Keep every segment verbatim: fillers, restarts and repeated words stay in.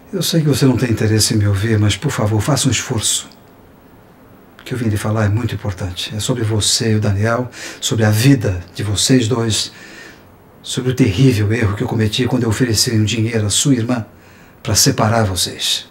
Eu sei que você não tem interesse em me ouvir, mas, por favor, faça um esforço. O que eu vim lhe falar é muito importante. É sobre você e o Daniel, sobre a vida de vocês dois, sobre o terrível erro que eu cometi quando eu ofereci um dinheiro à sua irmã para separar vocês.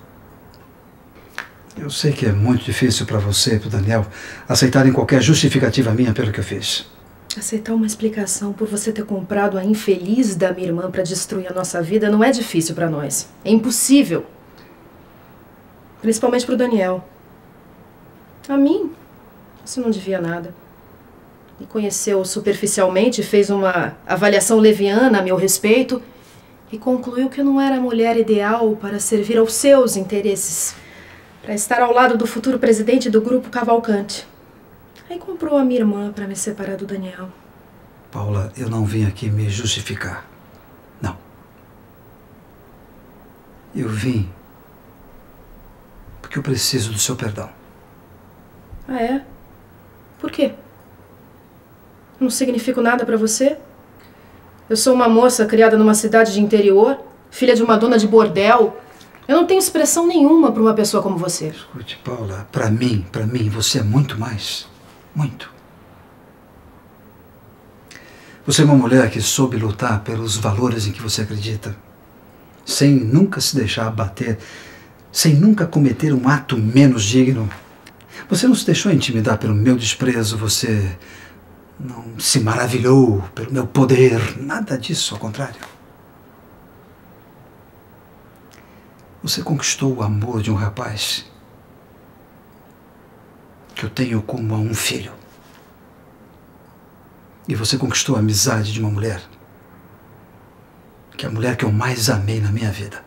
Eu sei que é muito difícil para você e para o Daniel aceitarem qualquer justificativa minha pelo que eu fiz. Aceitar uma explicação por você ter comprado a infeliz da minha irmã para destruir a nossa vida não é difícil para nós. É impossível. Principalmente para o Daniel. A mim, você não devia nada. Me conheceu superficialmente, fez uma avaliação leviana a meu respeito e concluiu que eu não era a mulher ideal para servir aos seus interesses, para estar ao lado do futuro presidente do Grupo Cavalcante. Aí comprou a minha irmã para me separar do Daniel. Paula, eu não vim aqui me justificar. Não. Eu vim porque eu preciso do seu perdão. Ah, é? Por quê? Não significo nada pra você? Eu sou uma moça criada numa cidade de interior, filha de uma dona de bordel. Eu não tenho expressão nenhuma pra uma pessoa como você. Escute, Paula, pra mim, pra mim, você é muito mais. Muito. Você é uma mulher que soube lutar pelos valores em que você acredita, sem nunca se deixar abater, sem nunca cometer um ato menos digno. Você não se deixou intimidar pelo meu desprezo, você não se maravilhou pelo meu poder, nada disso, ao contrário. Você conquistou o amor de um rapaz que eu tenho como um filho. E você conquistou a amizade de uma mulher, que é a mulher que eu mais amei na minha vida.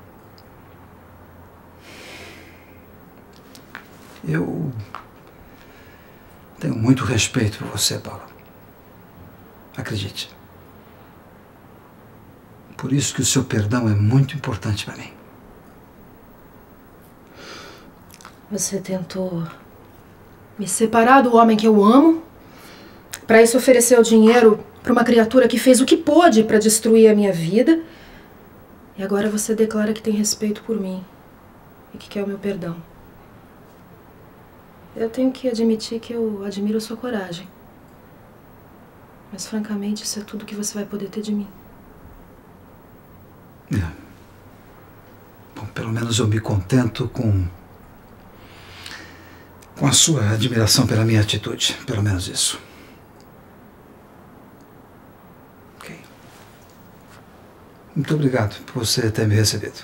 Eu tenho muito respeito por você, Paula. Acredite. Por isso que o seu perdão é muito importante para mim. Você tentou me separar do homem que eu amo, para isso ofereceu dinheiro para uma criatura que fez o que pôde para destruir a minha vida, e agora você declara que tem respeito por mim e que quer o meu perdão. Eu tenho que admitir que eu admiro a sua coragem. Mas, francamente, isso é tudo que você vai poder ter de mim. É. Bom, pelo menos eu me contento com... com a sua admiração pela minha atitude. Pelo menos isso. Ok. Muito obrigado por você ter me recebido.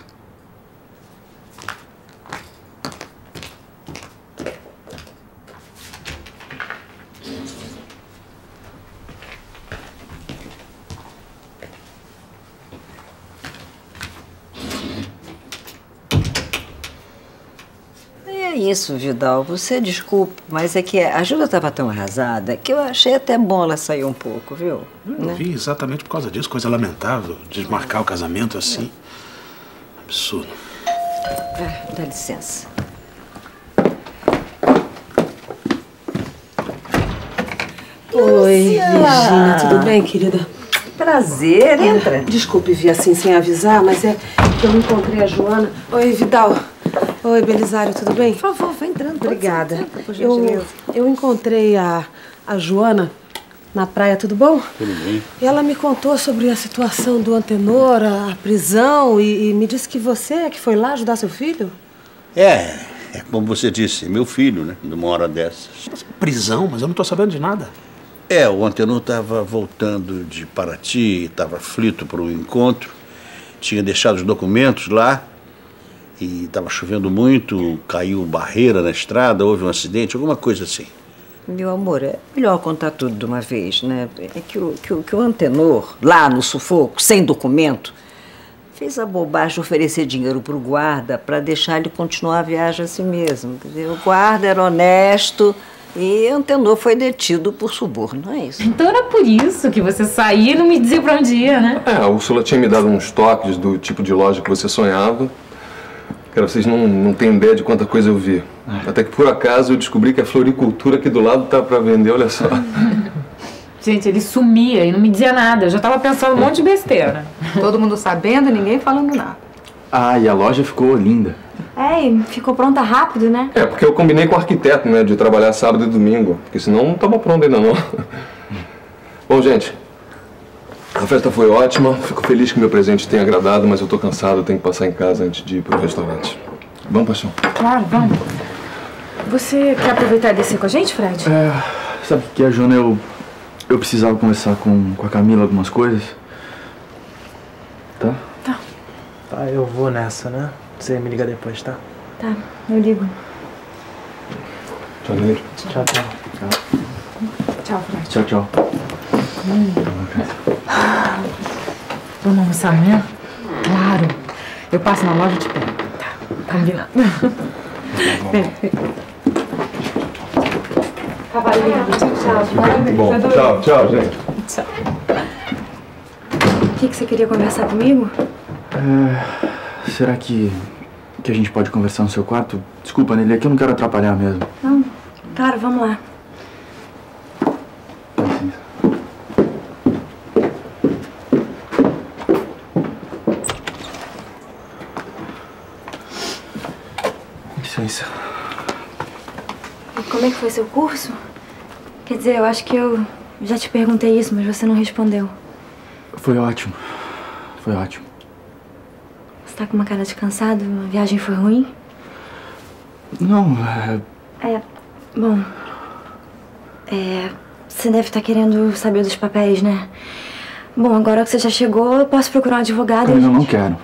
Isso, Vidal, você desculpe, mas é que a Júlia estava tão arrasada que eu achei até bom ela sair um pouco, viu? Eu né? vi exatamente por causa disso, coisa lamentável, desmarcar o casamento assim. Absurdo. Ah, dá licença. Oi, Virgínia, tudo bem, querida? Prazer, entra. Desculpe vir assim sem avisar, mas é que eu encontrei a Joana. Oi, Vidal. Oi, Belisário, tudo bem? Por favor, vai entrando. Obrigada. Eu, eu encontrei a, a Joana na praia, tudo bom? Tudo bem. E ela me contou sobre a situação do Antenor, a, a prisão, e, e me disse que você é que foi lá ajudar seu filho? É, é como você disse, meu filho, né? Numa hora dessas. Prisão? Mas eu não tô sabendo de nada. É, o Antenor estava voltando de Paraty, estava aflito para um encontro, tinha deixado os documentos lá, e estava chovendo muito, caiu barreira na estrada, houve um acidente, alguma coisa assim. Meu amor, é melhor contar tudo de uma vez, né? É que o, que o, que o Antenor, lá no sufoco, sem documento, fez a bobagem de oferecer dinheiro para o guarda para deixar ele continuar a viagem assim mesmo. Quer dizer, o guarda era honesto e Antenor foi detido por suborno, não é isso? Então era por isso que você saía e não me dizia para onde ia, né? É, a Úrsula tinha me dado uns toques do tipo de loja que você sonhava. Cara, vocês não, não têm ideia de quanta coisa eu vi. É. Até que, por acaso, eu descobri que a floricultura aqui do lado tá pra vender, olha só. Gente, ele sumia e não me dizia nada. Eu já tava pensando um monte de besteira. Todo mundo sabendo e ninguém falando nada. Ah, e a loja ficou linda. É, e ficou pronta rápido, né? É, porque eu combinei com o arquiteto, né, de trabalhar sábado e domingo, porque senão não tava pronto ainda não. Bom, gente, a festa foi ótima, fico feliz que meu presente tenha agradado, mas eu tô cansado, eu tenho que passar em casa antes de ir pro restaurante. Vamos, paixão? Claro, vamos. Você quer aproveitar e descer com a gente, Fred? É, sabe o que é, Joana? Eu, eu precisava conversar com, com a Camila algumas coisas. Tá? Tá. Tá, eu vou nessa, né? Você me liga depois, tá? Tá, eu ligo. Tchau, gente. Tchau, tchau. Tchau. Tchau, Fred. Tchau, tchau. Hum. Vamos almoçar amanhã? Claro. Eu passo na loja e te pego. Tá, combinado. Vem, vem. Cavalinho, tchau, tchau. Bom, tchau, tchau, gente. Tchau. O que, que você queria conversar comigo? É, será que, que a gente pode conversar no seu quarto? Desculpa, Nelly, é que eu não quero atrapalhar mesmo. Não, claro, vamos lá. Licença. E como é que foi seu curso? Quer dizer, eu acho que eu já te perguntei isso, mas você não respondeu. Foi ótimo. Foi ótimo. Você tá com uma cara de cansado? A viagem foi ruim? Não, é... É, bom... É... Você deve estar querendo saber dos papéis, né? Bom, agora que você já chegou, eu posso procurar um advogado Mas e... eu não quero.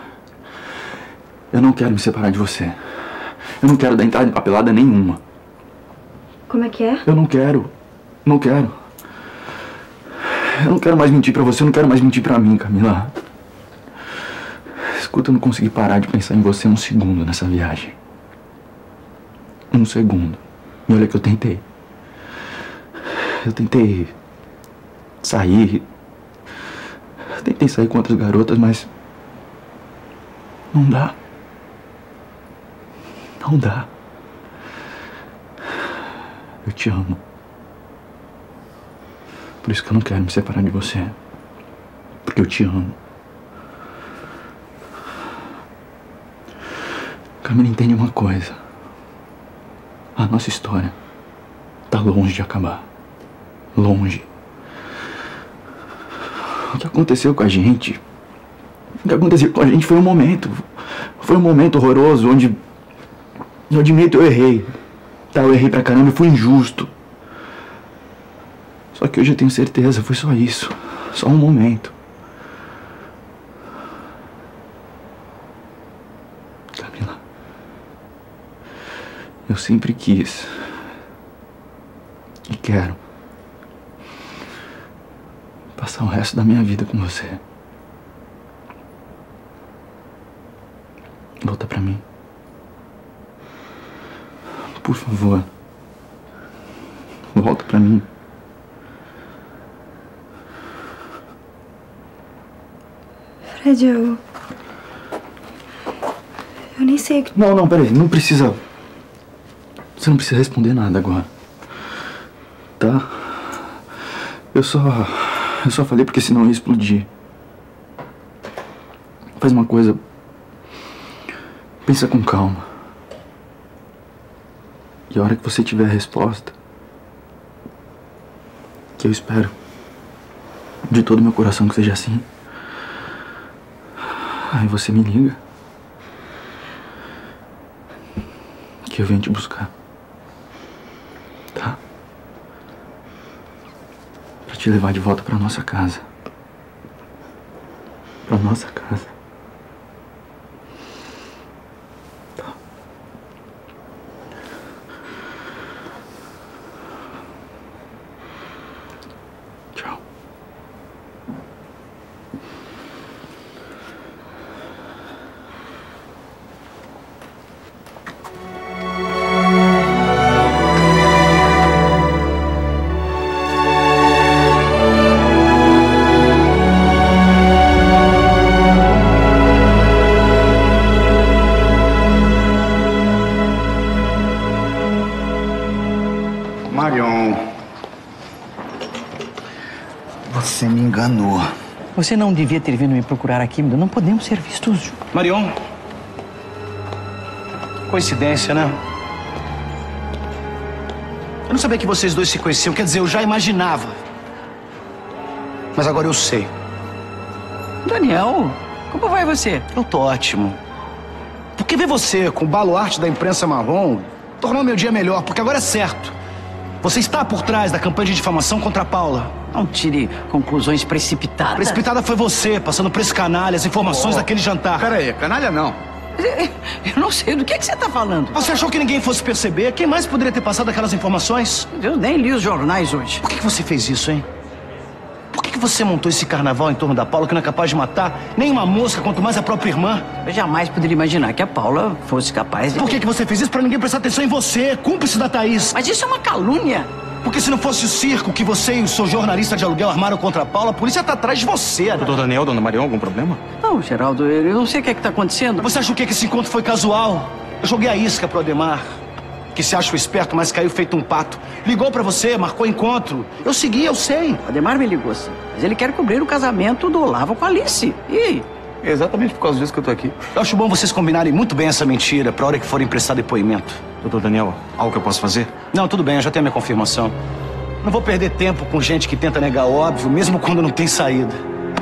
Eu não quero me separar de você. Eu não quero dar entrada em papelada nenhuma. Como é que é? Eu não quero. Não quero. Eu não quero mais mentir pra você, eu não quero mais mentir pra mim, Camila. Escuta, eu não consegui parar de pensar em você um segundo nessa viagem. Um segundo. E olha que eu tentei. Eu tentei sair. Eu tentei sair com outras garotas, mas... Não dá. Não dá. Eu te amo. Por isso que eu não quero me separar de você. Porque eu te amo. Camila, entende uma coisa. A nossa história tá longe de acabar. Longe. O que aconteceu com a gente... O que aconteceu com a gente foi um momento. Foi um momento horroroso onde... Eu admito, eu errei. Tá, eu errei pra caramba e fui injusto. Só que hoje eu tenho certeza, foi só isso. Só um momento. Camila. Eu sempre quis. E quero. Passar o resto da minha vida com você. Volta pra mim. Por favor. Volta pra mim. Fred, eu... Eu nem sei o que... Não, não, peraí. Não precisa... Você não precisa responder nada agora. Tá? Eu só... Eu só falei porque senão eu ia explodir. Faz uma coisa... Pensa com calma. E a hora que você tiver a resposta, que eu espero de todo o meu coração que seja assim, aí você me liga, que eu venho te buscar, tá? Pra te levar de volta pra nossa casa. Pra nossa casa. Marion, você me enganou. Você não devia ter vindo me procurar aqui, não podemos ser vistos juntos. Marion. Coincidência, né? Eu não sabia que vocês dois se conheciam, quer dizer, eu já imaginava. Mas agora eu sei. Daniel, como vai você? Eu tô ótimo. Porque ver você com o baluarte da imprensa marrom tornou meu dia melhor, porque agora é certo. Você está por trás da campanha de difamação contra a Paula. Não tire conclusões precipitadas. Precipitada foi você, passando por esse canalha, as informações oh. daquele jantar. Pera aí, canalha não. Eu não sei do que, é que você está falando. Você achou que ninguém fosse perceber? Quem mais poderia ter passado aquelas informações? Eu nem li os jornais hoje. Por que, que você fez isso, hein? Por que, que você montou esse carnaval em torno da Paula que não é capaz de matar nem uma mosca, quanto mais a própria irmã? Eu jamais poderia imaginar que a Paula fosse capaz de... Por que, que você fez isso? Pra ninguém prestar atenção em você, cúmplice da Thaís. Mas isso é uma calúnia. Porque se não fosse o circo que você e o seu jornalista de aluguel armaram contra a Paula, a polícia tá atrás de você, né? Doutor Daniel, dona Marion, algum problema? Não, Geraldo, eu não sei o que é que tá acontecendo. Você achou que esse encontro foi casual? Eu joguei a isca pro Ademar, que se acha o esperto, mas caiu feito um pato. Ligou pra você, marcou encontro. Eu segui, eu sei. O Ademar me ligou, sim. Mas ele quer cobrir o casamento do Olavo com a Alice. E aí? É exatamente por causa disso que eu tô aqui. Eu acho bom vocês combinarem muito bem essa mentira pra hora que forem prestar depoimento. Doutor Daniel, algo que eu posso fazer? Não, tudo bem, eu já tenho a minha confirmação. Não vou perder tempo com gente que tenta negar o óbvio, mesmo quando não tem saída.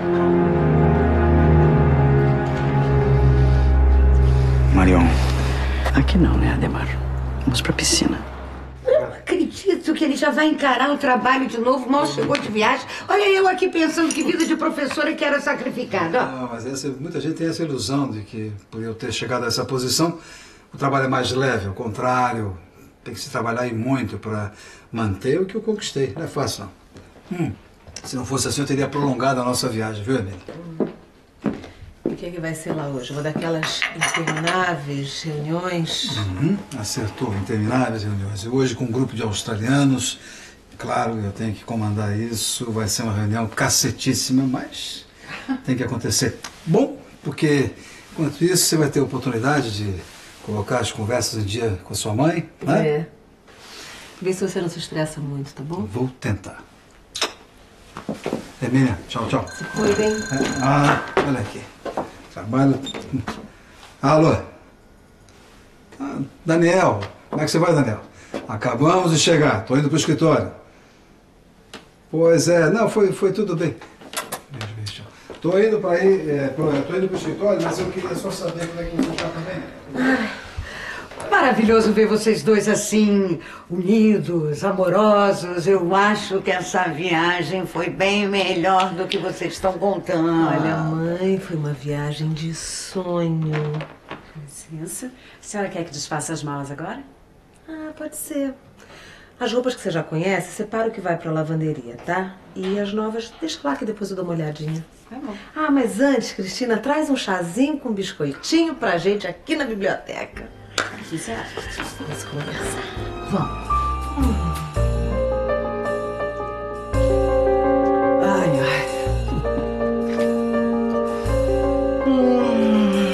Marion. Aqui não, né, Ademar? Vamos pra piscina. Eu não acredito que ele já vai encarar o trabalho de novo, mal chegou de viagem. Olha eu aqui pensando que vida de professora que era sacrificada. Não, mas essa, muita gente tem essa ilusão de que, por eu ter chegado a essa posição, o trabalho é mais leve. Ao contrário, tem que se trabalhar aí muito para manter o que eu conquistei. Não é fácil, não. Hum, se não fosse assim, eu teria prolongado a nossa viagem, viu, Emília? O que é que vai ser lá hoje? Uma daquelas intermináveis reuniões? Uhum, acertou, intermináveis reuniões. E hoje, com um grupo de australianos, claro, eu tenho que comandar isso. Vai ser uma reunião cacetíssima, mas tem que acontecer. Bom, porque, enquanto isso, você vai ter a oportunidade de colocar as conversas em dia com a sua mãe, né? É. Vê se você não se estressa muito, tá bom? Vou tentar. Emília, tchau, tchau. Se cuidem. É, ah, olha aqui. Trabalho... Alô? Ah, Daniel, como é que você vai, Daniel? Acabamos de chegar, tô indo pro escritório. Pois é, não, foi, foi tudo bem. Beijo, beijo. Tô indo para ir, é, tô indo pro escritório, mas eu queria só saber como é que você tá também. Ai, maravilhoso ver vocês dois assim, unidos, amorosos. Eu acho que essa viagem foi bem melhor do que vocês estão contando. Olha, mãe, foi uma viagem de sonho. Com licença. A senhora quer que desfaça as malas agora? Ah, pode ser. As roupas que você já conhece, separa o que vai pra lavanderia, tá? E as novas, deixa lá que depois eu dou uma olhadinha. Tá bom. Ah, mas antes, Cristina, traz um chazinho com biscoitinho pra gente aqui na biblioteca. O que você acha? Vamos conversar. Vamos. Hum. Ai, ai. Hum.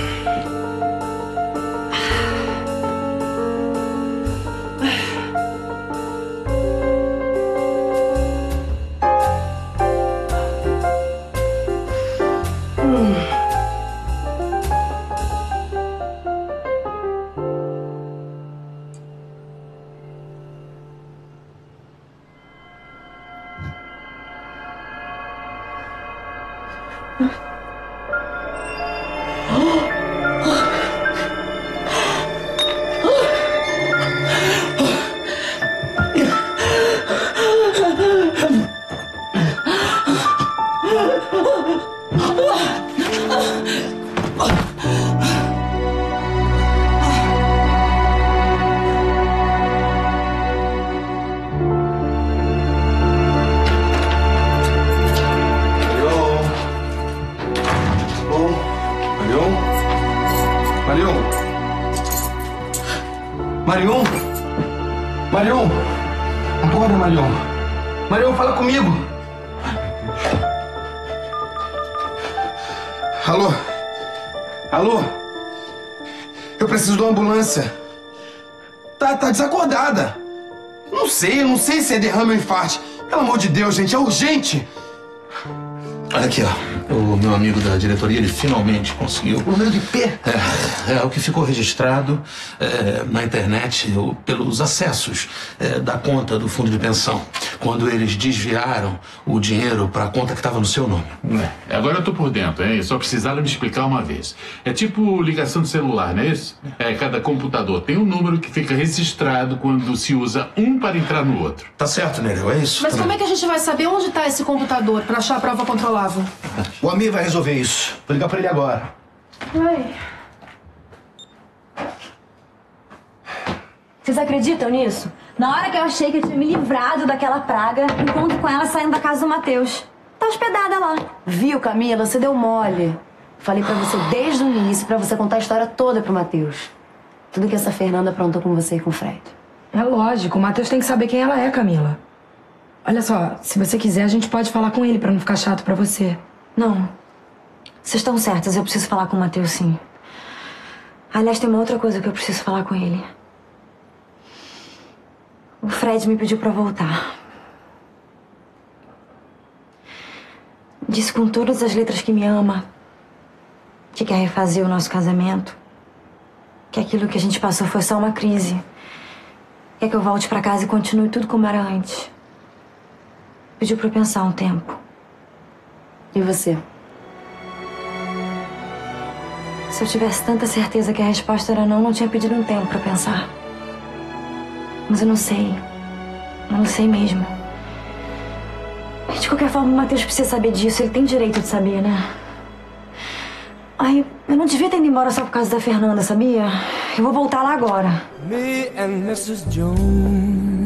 Hum. Marion? Marion? Acorda, Marion. Marion, fala comigo. Alô? Alô? Eu preciso de uma ambulância. Tá, tá desacordada. Não sei, eu não sei se é derrame ou infarte. Pelo amor de Deus, gente, é urgente. Olha aqui, ó. O meu amigo da diretoria, ele finalmente conseguiu. O número de P? É, é o que ficou registrado é, na internet o, pelos acessos é, da conta do fundo de pensão, quando eles desviaram o dinheiro para a conta que estava no seu nome. É, agora eu tô por dentro, hein? Só precisaram me explicar uma vez. É tipo ligação de celular, não é isso? É, cada computador tem um número que fica registrado quando se usa um para entrar no outro. Tá certo, Nereu, é isso. Mas também. como é que a gente vai saber onde está esse computador para achar a prova controlável? O Amir vai resolver isso. Vou ligar pra ele agora. Oi. Vocês acreditam nisso? Na hora que eu achei que eu tinha me livrado daquela praga, encontro com ela saindo da casa do Matheus. Tá hospedada lá. Viu, Camila? Você deu mole. Falei pra você desde o início pra você contar a história toda pro Matheus. Tudo que essa Fernanda aprontou com você e com o Fred. É lógico, o Matheus tem que saber quem ela é, Camila. Olha só, se você quiser, a gente pode falar com ele pra não ficar chato pra você. Não. Vocês estão certas, eu preciso falar com o Matheus, sim. Aliás, tem uma outra coisa que eu preciso falar com ele. O Fred me pediu pra voltar. Disse com todas as letras que me ama, que quer refazer o nosso casamento, que aquilo que a gente passou foi só uma crise. Quer que eu volte pra casa e continue tudo como era antes. Pediu pra eu pensar um tempo. E você? Se eu tivesse tanta certeza que a resposta era não, não tinha pedido um tempo pra pensar. Mas eu não sei. Eu não sei mesmo. De qualquer forma, o Matheus precisa saber disso. Ele tem direito de saber, né? Ai, eu não devia ter ido embora só por causa da Fernanda, sabia? Eu vou voltar lá agora. Me and missus Jones.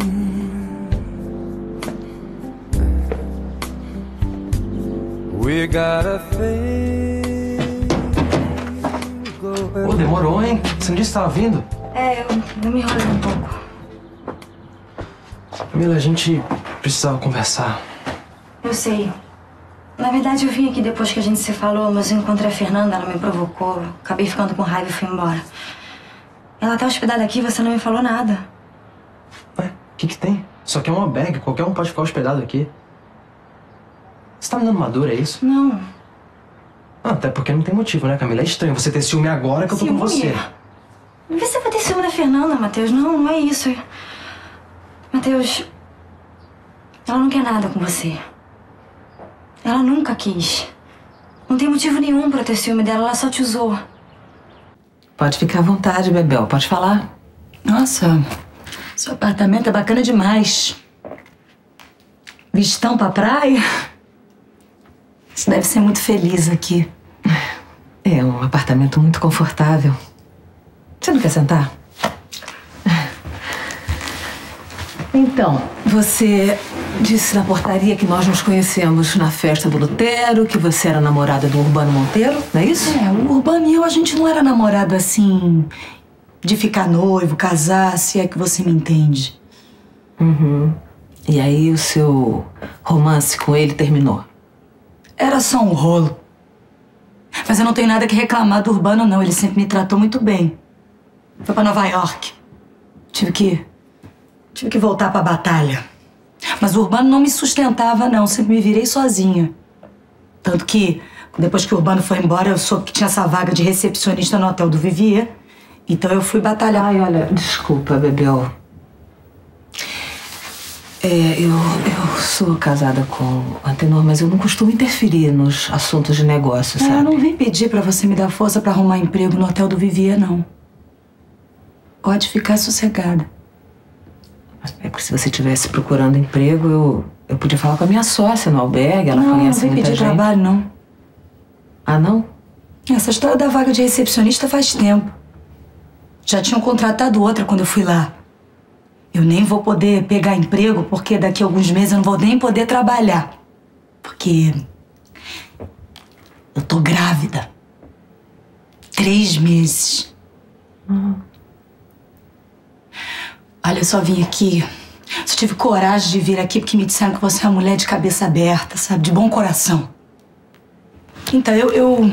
We got a thing. Pô, demorou, hein? Você não disse que tava vindo? É, eu, eu me enrolei um pouco. Camila, a gente precisava conversar. Eu sei. Na verdade, eu vim aqui depois que a gente se falou, mas eu encontrei a Fernanda, ela me provocou. Acabei ficando com raiva e fui embora. Ela tá hospedada aqui e você não me falou nada. Ué, o que que tem? Isso aqui é uma bag, qualquer um pode ficar hospedado aqui. Você tá me dando uma dor, é isso? Não. Ah, até porque não tem motivo, né, Camila? É estranho você ter ciúme agora que eu tô Ciúme? com você. Não vê se vai ter ciúme da Fernanda, Matheus. Não, não é isso. Matheus, ela não quer nada com você. Ela nunca quis. Não tem motivo nenhum pra ter ciúme dela, ela só te usou. Pode ficar à vontade, Bebel. Pode falar. Nossa, seu apartamento é bacana demais. Vistão pra praia? Você deve ser muito feliz aqui. É um apartamento muito confortável. Você não quer sentar? Então, você disse na portaria que nós nos conhecemos na festa do Lutero, que você era namorada do Urbano Monteiro, não é isso? É, o Urbano e eu, a gente não era namorado assim, de ficar noivo, casar, se é que você me entende. Uhum. E aí o seu romance com ele terminou? Era só um rolo. Mas eu não tenho nada que reclamar do Urbano, não. Ele sempre me tratou muito bem. Foi pra Nova York. Tive que... Tive que voltar pra batalha. Mas o Urbano não me sustentava, não. Sempre me virei sozinha. Tanto que, depois que o Urbano foi embora, eu soube que tinha essa vaga de recepcionista no hotel do Vivier. Então eu fui batalhar. Ai, olha, desculpa, Bebel. É, eu, eu sou casada com o Antenor, mas eu não costumo interferir nos assuntos de negócio, sabe? Eu não vim pedir pra você me dar força pra arrumar emprego no hotel do Vivier, não. Pode ficar sossegada. É porque se você estivesse procurando emprego, eu, eu podia falar com a minha sócia no albergue, ela não, conhece não vem muita pedir gente. trabalho, não. Ah, não? Essa história da vaga de recepcionista faz tempo. Já tinham contratado outra quando eu fui lá. Eu nem vou poder pegar emprego porque daqui a alguns meses eu não vou nem poder trabalhar. Porque eu tô grávida. Três meses. Uhum. Olha, eu só vim aqui. Só tive coragem de vir aqui porque me disseram que você é uma mulher de cabeça aberta, sabe? De bom coração. Então, eu... eu...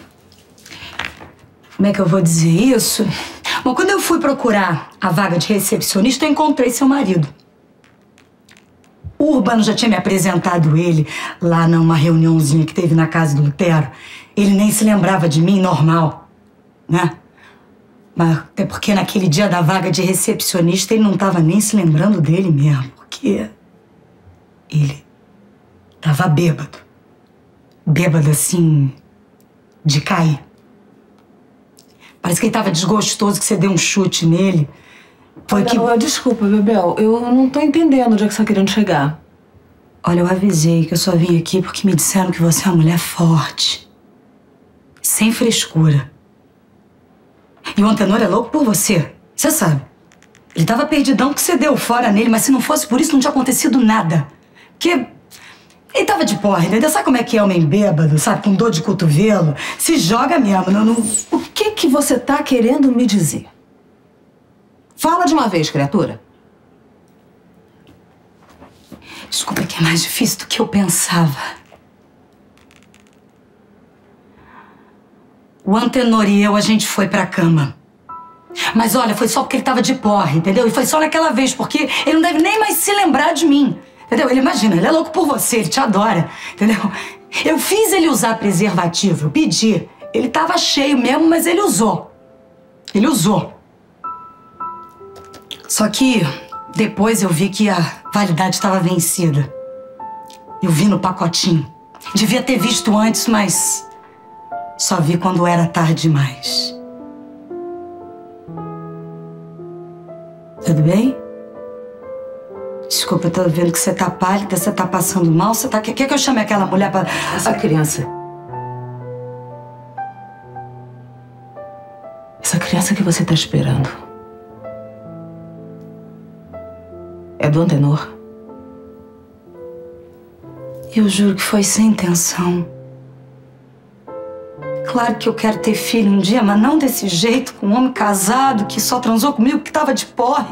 Como é que eu vou dizer isso? Bom, quando eu fui procurar a vaga de recepcionista, eu encontrei seu marido. O O Urbano já tinha me apresentado ele lá numa reuniãozinha que teve na casa do Lutero. Ele nem se lembrava de mim, normal, né? Mas é porque naquele dia da vaga de recepcionista ele não estava nem se lembrando dele mesmo, porque ele tava bêbado. Bêbado, assim, de cair. Parece que ele tava desgostoso, que você deu um chute nele. Foi que... Não, desculpa, Bebel, eu não tô entendendo onde é que você tá querendo chegar. Olha, eu avisei que eu só vim aqui porque me disseram que você é uma mulher forte. Sem frescura. E o Antenor é louco por você. Você sabe. Ele tava perdidão que você deu fora nele, mas se não fosse por isso não tinha acontecido nada. Porque ele tava de porra, entendeu? Sabe como é que é homem bêbado, sabe? Com dor de cotovelo. Se joga mesmo. Não, não... O que que você tá querendo me dizer? Fala de uma vez, criatura. Desculpa, que é mais difícil do que eu pensava. O Antenor e eu, a gente foi pra cama. Mas olha, foi só porque ele tava de porre, entendeu? E foi só naquela vez, porque ele não deve nem mais se lembrar de mim. Entendeu? Ele imagina, ele é louco por você, ele te adora, entendeu? Eu fiz ele usar preservativo, eu pedi. Ele tava cheio mesmo, mas ele usou. Ele usou. Só que depois eu vi que a validade estava vencida. Eu vi no pacotinho. Devia ter visto antes, mas só vi quando era tarde demais. Tudo bem? Desculpa, eu tô vendo que você tá pálida, você tá passando mal, você tá... Quer que eu chame aquela mulher pra... Essa criança... Essa criança que você tá esperando... é do Antenor? Eu juro que foi sem intenção. Claro que eu quero ter filho um dia, mas não desse jeito, com um homem casado que só transou comigo, que tava de porre.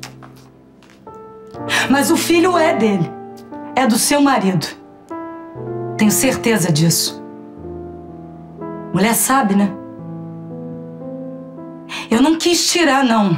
Mas o filho é dele. É do seu marido. Tenho certeza disso. Mulher sabe, né? Eu não quis tirar, não.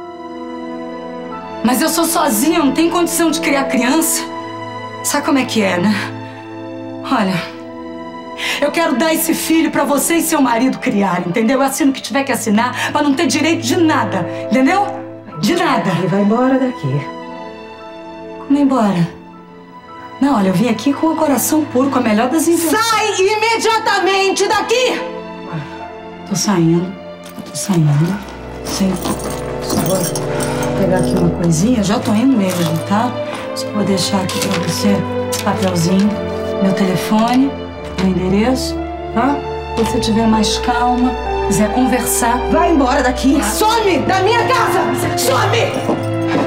Mas eu sou sozinha, eu não tenho condição de criar criança. Sabe como é que é, né? Olha... eu quero dar esse filho pra você e seu marido criarem, entendeu? Eu assino o que tiver que assinar pra não ter direito de nada, entendeu? De nada. E vai embora daqui. Como embora? Não, olha, eu vim aqui com o coração puro, com a melhor das intenções. Sai imediatamente daqui! Tô saindo, tô saindo. Sim. Só vou pegar aqui uma coisinha, já tô indo mesmo, tá? Só vou deixar aqui pra você esse papelzinho, meu telefone, meu endereço, tá? Se você tiver mais calma, quiser conversar... Vai embora daqui! Some da minha casa! Some!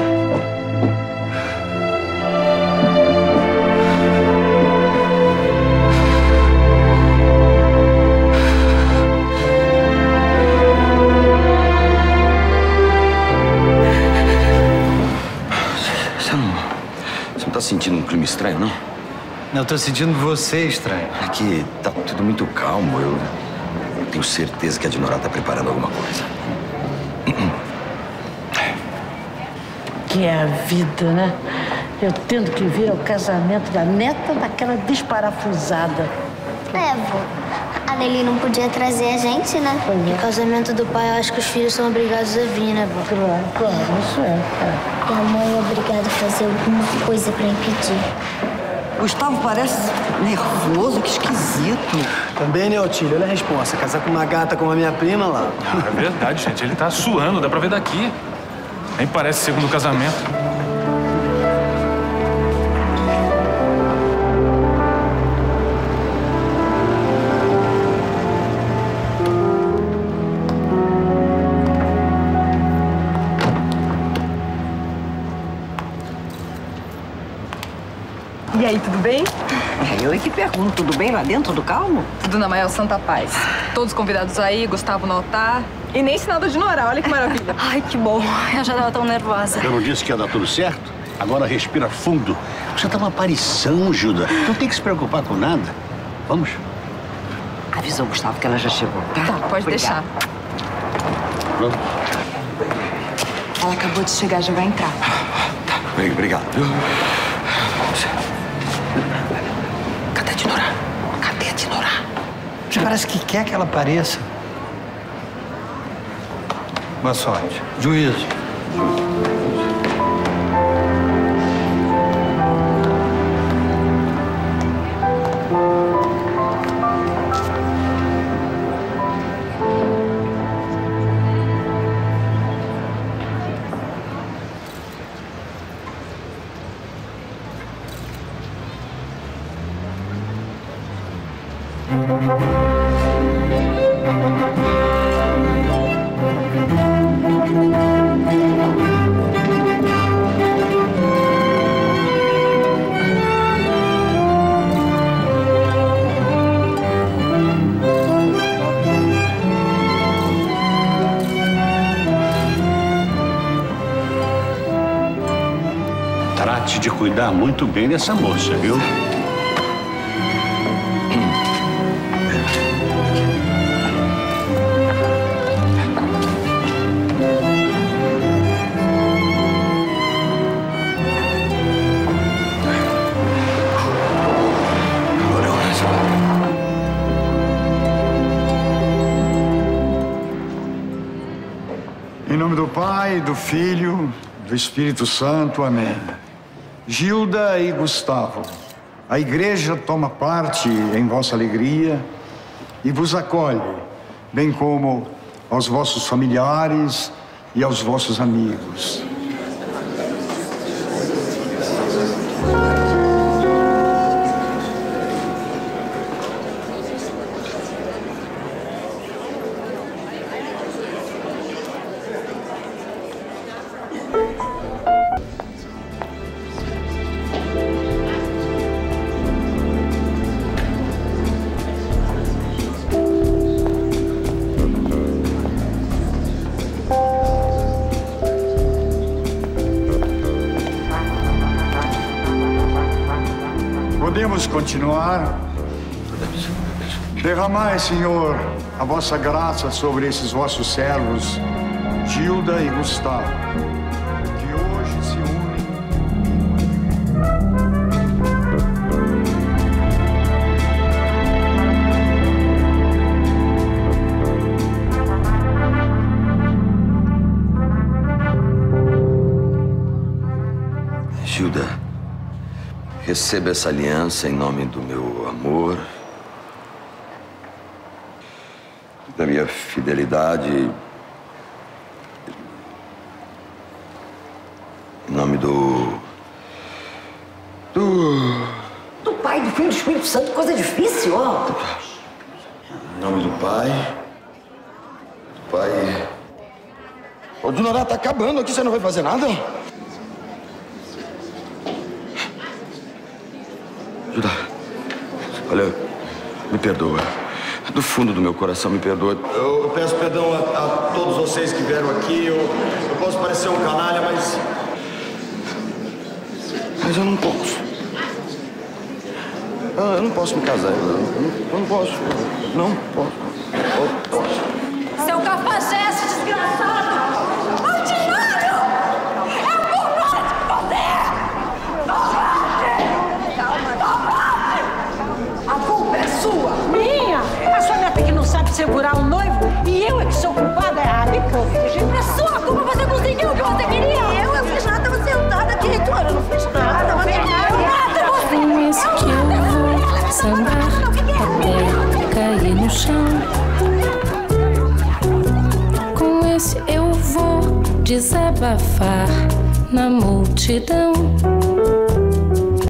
Tá sentindo um clima estranho, não? Não, eu tô sentindo você estranho. Aqui tá tudo muito calmo. Eu, eu tenho certeza que a Dinorá tá preparando alguma coisa. Que é a vida, né? Eu tendo que vir ao casamento da neta daquela desparafusada. É, vô. A Nelly não podia trazer a gente, né? No casamento do pai, eu acho que os filhos são obrigados a vir, né, vô? Claro, claro, isso é. é. E a mãe é obrigada a fazer alguma coisa pra impedir. Gustavo parece nervoso, que esquisito. Também, né, Otílio? Olha a resposta. Casar com uma gata como a minha prima lá. Ah, é verdade, gente. Ele tá suando, dá pra ver daqui. Nem parece segundo casamento. E aí, tudo bem? É, eu é que pergunto, tudo bem lá dentro do Calmo? Tudo na maior santa paz. Todos convidados aí, Gustavo no altar. E nem sinal de Dinorá, olha que maravilha. Ai, que bom. Eu já tava tão nervosa. Eu não disse que ia dar tudo certo? Agora respira fundo. Você tá uma aparição, Juda. Não tem que se preocupar com nada. Vamos? Avisou o Gustavo que ela já chegou, tá? Tá, pode Obrigada. deixar. Vamos. Ela acabou de chegar, já vai entrar. Tá, obrigado, viu? Cadê a Dinorá? Cadê a Dinorá? Já parece que quer que ela apareça. Boa sorte. Juízo. Trate de cuidar muito bem dessa moça, viu? Em nome do Pai, do Filho, do Espírito Santo. Amém. Gilda e Gustavo, a igreja toma parte em vossa alegria e vos acolhe, bem como aos vossos familiares e aos vossos amigos. Podemos continuar? Derramai, Senhor, a vossa graça sobre esses vossos servos, Gilda e Gustavo, que hoje se unem. Gilda, receba essa aliança em nome do meu amor, da minha fidelidade, em nome do... do... Do Pai, do Filho e do Espírito Santo, coisa difícil, ó. Em nome do Pai, do Pai... Ô, Dinorá, tá acabando aqui, você não vai fazer nada? Gilda, olha, me perdoa. Do fundo do meu coração, me perdoa. Eu, eu peço perdão a, a todos vocês que vieram aqui. Eu, eu posso parecer um canalha, mas... Mas eu não posso. Eu, eu não posso me casar. Eu, eu, eu não posso. Não posso. Eu posso. Seu cafajeste desgraçado! Ordinário! Eu vou mais que você! A culpa é sua! Minha! A sua neta que não sabe segurar o noivo e eu é que sou culpada. Ah, me corrija. É sua culpa, você conseguiu o que você queria! Eu, eu fiz nada, tava sentada aqui, Heitor, eu não fiz nada, não fiz nada, você! Com esse que eu vou sambar até cair no chão. Com esse eu vou desabafar na multidão.